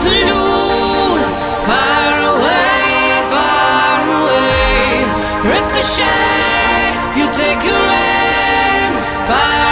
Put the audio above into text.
to lose. Far away, far away. Ricochet, you take your aim. Far